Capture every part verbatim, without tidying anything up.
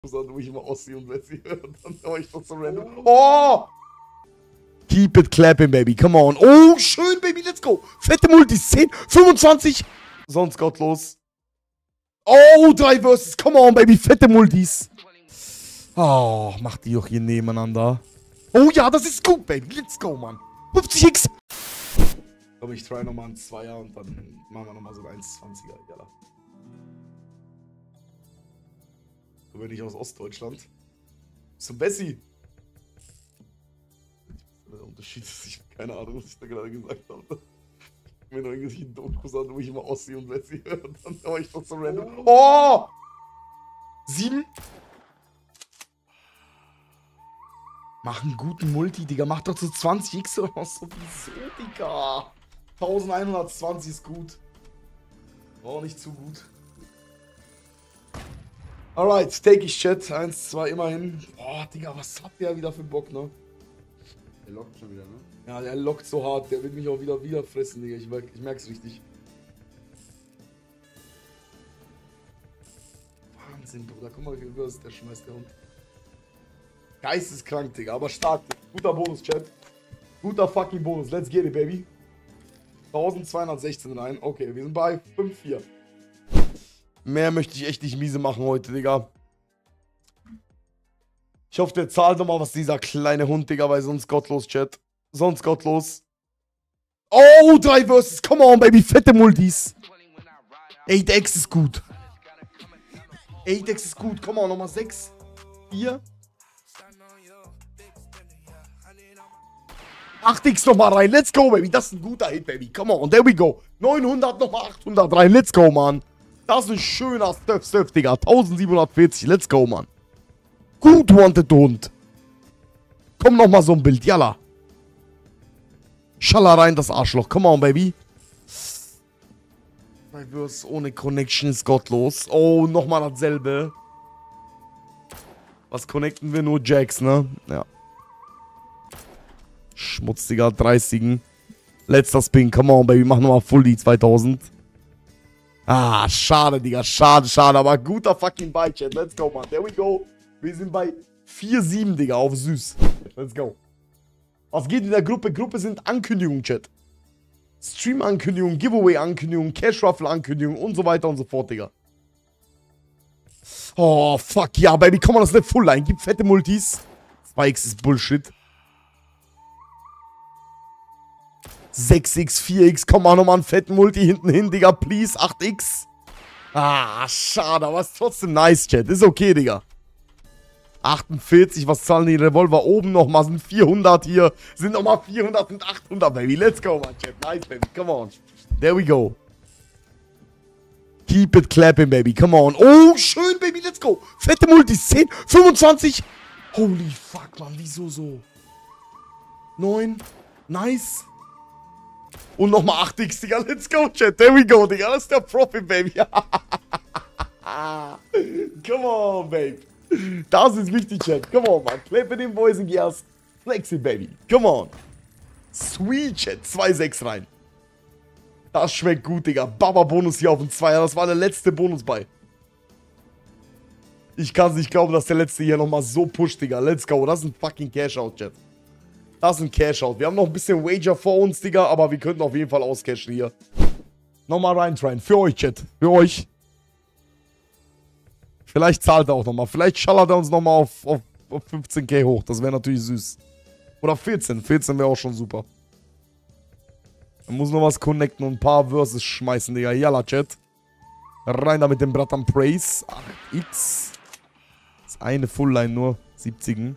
wo ich immer Ossi und Wessi höre. Dann höre ich das so random. Oh! Keep it clapping, baby. Come on. Oh, schön, baby. Let's go. Fette Multis. zehn, fünfundzwanzig. Sonst gottlos. Oh, drei Versus. Come on, baby. Fette Multis. Oh, macht die doch hier nebeneinander. Oh ja, das ist gut, baby. Let's go, Mann. fünfzig X. Aber ich try nochmal ein Zweier und dann machen wir nochmal so ein eins zwanziger. Jalla. Du bist nicht aus Ostdeutschland. So Bessie. Der Unterschied ist, ich habe keine Ahnung, was ich da gerade gesagt habe. Wenn du irgendwelche Dokus an, wo ich immer Ossi und Bessie höre, dann höre ich das so random. Oh! Sieben. Mach einen guten Multi, Digga. Mach doch so zwanzig X oder was sowieso, Digga. elfhundertzwanzig ist gut. Auch nicht zu gut. Alright, take ich Chat. eins, zwei, immerhin. Boah, Digga, was hat der wieder für Bock, ne? Der lockt schon wieder, ne? Ja, der lockt so hart. Der wird mich auch wieder wieder fressen, Digga. Ich, merk, ich merk's richtig. Wahnsinn, Bruder. Guck mal, wie das der schmeißt, der Hund. Geisteskrank, Digga. Aber stark. Guter Bonus, Chat. Guter fucking Bonus. Let's get it, baby. zwölfhundertsechzehn rein. Okay, wir sind bei fünf vier. Mehr möchte ich echt nicht miese machen heute, Digga. Ich hoffe, der zahlt nochmal was, dieser kleine Hund, Digga, weil sonst gottlos, Chat. Sonst gottlos. Oh, drei Versus. Come on, baby. Fette Multis. acht X ist gut. acht X ist gut. Come on, nochmal sechs. vier. acht X nochmal rein. Let's go, baby. Das ist ein guter Hit, baby. Come on, there we go. neunhundert nochmal achthundert rein. Let's go, man. Das ist ein schöner Stuff, Stuff, Digga. eintausendsiebenhundertvierzig. Let's go, man. Gut, wanted Hund. Komm nochmal so ein Bild. Yalla. Schalla rein, das Arschloch. Come on, baby. Mein Verse ohne Connection ist gottlos. Oh, nochmal dasselbe. Was connecten wir? Nur Jacks, ne? Ja. Schmutziger, dreißigen. Letzter Spin. Come on, baby. Mach nochmal Fully zweitausend. Ah, schade, Digga. Schade, schade. Aber guter fucking Buy, Chat. Let's go, man. There we go. Wir sind bei vier sieben, Digga. Auf süß. Let's go. Was geht in der Gruppe? Gruppe sind Ankündigungen, Chat. Stream-Ankündigungen, Giveaway-Ankündigungen, Cash-Ruffle-Ankündigungen und so weiter und so fort, Digga. Oh, fuck. Ja, Baby. Komm mal, das ist eine Full-Line. Gib fette Multis. zwei X ist Bullshit. sechs X, vier X, komm mal nochmal einen fetten Multi hinten hin, Digga, please, acht X. Ah, schade, aber ist trotzdem nice, Chat, ist okay, Digga. achtundvierzig, was zahlen die Revolver oben nochmal, sind vierhundert hier, sind nochmal vierhundert und achthundert, Baby, let's go, man, Chat, nice, Baby, come on. There we go. Keep it clapping, Baby, come on. Oh, schön, Baby, let's go. Fette Multis, zehn, fünfundzwanzig. Holy fuck, man, wieso so? neun, nice. Und nochmal acht X, Digga. Let's go, Chat. There we go, Digga. Das ist der Profit, Baby. Come on, babe. Das ist wichtig, Chat. Come on, man. Clap in den Boys and Girls. Flexi, Baby. Come on. Sweet, Chat. zwei sechs rein. Das schmeckt gut, Digga. Baba-Bonus hier auf dem Zweier. Das war der letzte Bonus bei. Ich kann es nicht glauben, dass der letzte hier nochmal so pusht, Digga. Let's go. Das ist ein fucking Cash-Out, Chat. Das ist ein Cash-Out. Wir haben noch ein bisschen Wager vor uns, Digga, aber wir könnten auf jeden Fall auscashen hier. Nochmal reintryen. Für euch, Chat. Für euch. Vielleicht zahlt er auch nochmal. Vielleicht schallert er uns nochmal auf, auf, auf fünfzehn K hoch. Das wäre natürlich süß. Oder vierzehn. vierzehn wäre auch schon super. Man muss noch was connecten und ein paar Verses schmeißen, Digga. Yalla, Chat. Rein da mit dem Bratan Praise. acht X. Das ist eine Full-Line nur. siebzigen.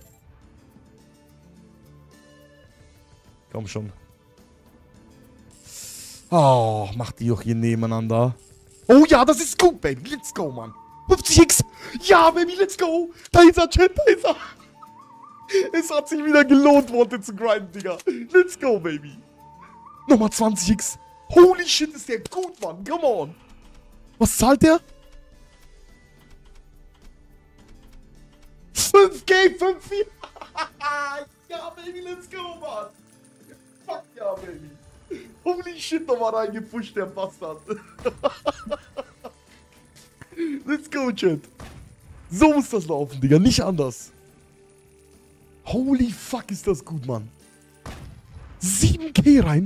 Komm schon. Oh, macht die doch hier nebeneinander. Oh ja, das ist gut, Baby. Let's go, Mann. fünfzig X. Ja, Baby, let's go. Da ist er, Chat, da ist er. Es hat sich wieder gelohnt, Wanted zu grinden, Digga. Let's go, Baby. Nochmal zwanzig X. Holy shit, ist der gut, Mann. Come on. Was zahlt der? fünf K, fünf vier. Ja, Baby, let's go, Mann. Fuck ja, Baby. Holy shit, nochmal reingepusht, der Bastard. Let's go, Chat. So muss das laufen, Digga. Nicht anders. Holy fuck, ist das gut, Mann. sieben K rein.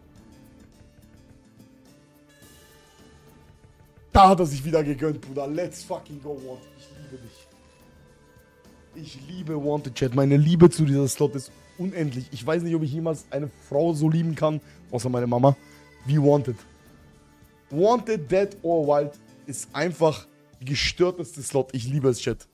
Da hat er sich wieder gegönnt, Bruder. Let's fucking go, Wanted. Ich liebe dich. Ich liebe Wanted, Chat. Meine Liebe zu dieser Slot ist unendlich. Ich weiß nicht, ob ich jemals eine Frau so lieben kann, außer meine Mama, wie Wanted. Wanted, Dead or Wild ist einfach die gestörteste Slot. Ich liebe es, Chat.